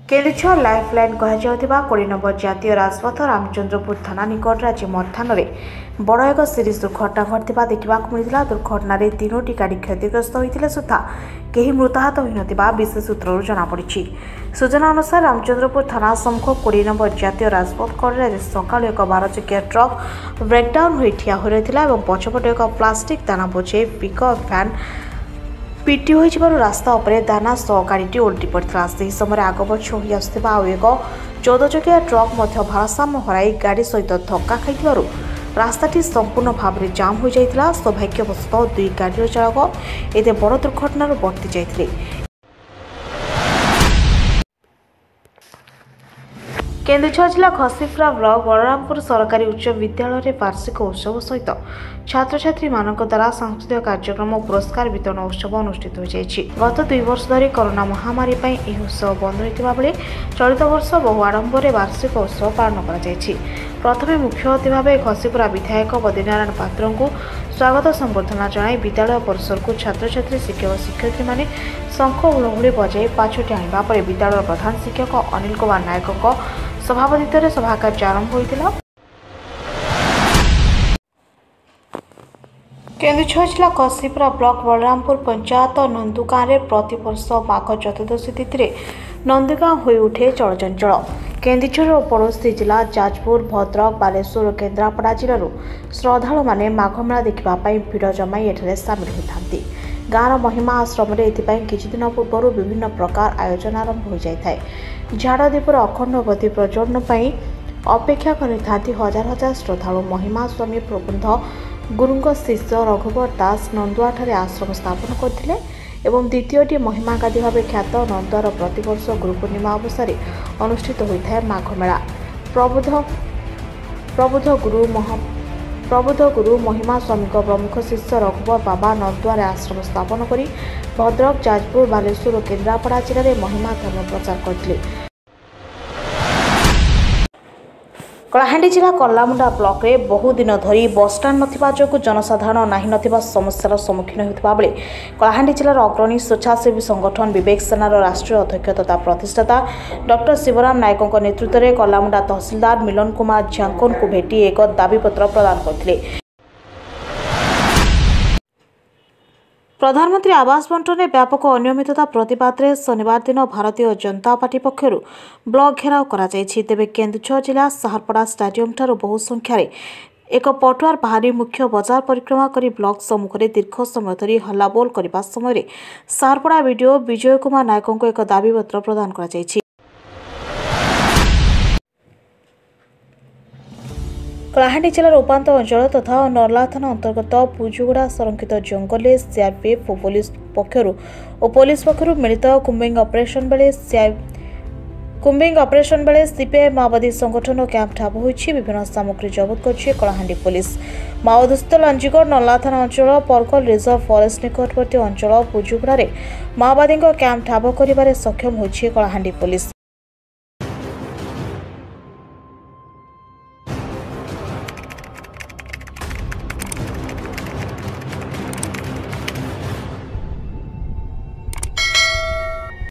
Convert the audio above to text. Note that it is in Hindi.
केन्दुझर लाइफलाइन कहुवा 20 नंबर जातीय राजपथ रामचंद्रपुर थाना निकट आज मध्याह्न बड़ एक सीरीज दुर्घटना घटता देखा मिलता। दुर्घटन 3टी गाड़ी क्षतिग्रस्त होते सुधा कहीं मृताहत होता विशेष सूत्रु जमापड़ी। सूचना अनुसार रामचंद्रपुर थाना सम्मुख 20 नंबर जातीय राजपथ कड़े आज सका एक 12 चकिया ट्रक ब्रेकडाउन हो ठिया हो रही और पछपटे एक प्लास्टिक दाना बोझे पिकअप भैन पिटी हो रास्ता उपरे दाना सह गाड़ी ओल्टी पड़ता। से समय आग पछ हो आसुवा एक 14 चकिया ट्रक भारसाम्य हराई गाड़ी सहित धक्का खाई रास्ताटी संपूर्ण भाव में जाम हो जाता। सौभाग्यवशतः 2 गाड़ी चालक एते बड़ दुर्घटना बर्ती जाते। केन्दुझर जिला घसीपुरा ब्लॉक बलरामपुर सरकारी उच्च विद्यालय वार्षिक उत्सव सहित छात्र छात्री द्वारा सांस्कृतिक कार्यक्रम और पुरस्कार वितरण उत्सव अनुष्ठित हो जाएगी। गत 2 वर्ष धरी कोरोना महामारी यह उत्सव बंद होता बेले चलित वर्ष बहु आडंबर वार्षिक उत्सव पालन कर। प्रथमे मुख्य अतिथि भाव घसीपुरा विधायक बद्रीनारायण पात्र को स्वागत संबर्धना जनाई विद्यालय परिसर को छात्र छात्री शिक्षक शिक्षयित्री माने शंख हुलहुली बजाई पाछोटी आनिबा परे विद्यालय प्रधान शिक्षक अनिल कुमार नायक सभापतित्व सभा कार्य आरंभ होता। केन्दुझर जिला घसीपुरा ब्लॉक बलरामपुर पंचायत नंदुगाँ प्रतिवर्ष माघ चतुर्दशी तिथि नंदुगाँ हो उठे चलचंचल। केन्दुझर और पड़ोशी जिला जाजपुर भद्रक बालेश्वर और केन्द्रापड़ा जिलूर श्रद्धालु माने माघ मेला देखा भिड़ जमाई एठारे सामिल होती। गाँवर महिमा आश्रम किछि दिन पूर्व विभिन्न प्रकार आयोजन आरंभ हो जाए। झाड़दीपर अखंड गति प्रज्वलन अपेक्षा कर हजार हजार श्रद्धालु महिमा स्वामी प्रबंध गुरुंग शिष्य रघुवर दास नंदुआठारे आश्रम स्थापन करथिले एवं द्वितीयटी महिमा गादी भाव ख्यात नंदुआर प्रतिवर्ष गुरु पूर्णिमा अवसर अनुष्ठित होता है माघ मेला। प्रबुद्ध गुरु महिमा स्वामी प्रमुख शिष्य रघुवर बाबा नंदुआर आश्रम स्थापन कर भद्रक जाजपुर बालेश्वर और केन्द्रापड़ा जिले में महिमा धर्म प्रचार करथिले। कलाहांडी जिला कलामुंडा ब्लॉक रे बहुदिन धरी बसस्टाण्ड नथिबा जो जनसाधारण नाही नथिबा समस्यार सम्मुखीन होता बेले कलाहांडी जिलार अग्रणी स्वेच्छासेवी संगठन विवेक सेनार राष्ट्रीय अध्यक्ष तथा प्रतिष्ठाता डॉक्टर शिवराम नायकों नेतृत्व में कलामुंडा तहसीलदार मिलन कुमार झांकोन को भेटी एक दाबीपत्र प्रदान करथिले। प्रधानमंत्री आवास बंटन व्यापक अनियमितता प्रतिवाद में शनिवार दिन भारतीय जनता पार्टी पक्षर ब्लॉक घेराव करा जायछि। तेबे केन्दुझर जिला साहरपड़ा स्टाडियम ठारू बहु संख्यार एक पटुआर बाहरी मुख्य बजार परिक्रमा करी ब्लॉक सम्मुख में दीर्घ समय धरी हल्लाबोल करने समय साहरपड़ा विडीओ विजय कुमार नायकों को एक दाबीपत्र प्रदान करा जायछि। कलाहांडी जिलार उपांत अंचल तथा नर्ला थाना अंतर्गत पुजुगुड़ा संरक्षित जंगल सीआरपीएफ और पुलिस पक्षर मिलित कुंबिंग ऑपरेशन बेले सीपीआई माओवादी संगठन कैंप ठाब होइछि। विभिन्न सामग्री जबत करछि कलाहांडी पुलिस। माओवादस्थ लांजीगढ़ नर्ला थाना अंचल परकल रिजर्व फॉरेस्ट निकटवर्ती अंचल पुजुगुड़ा माओवादी कैंप ठाब करिबारे सक्षम होइछि कलाहांडी पुलिस।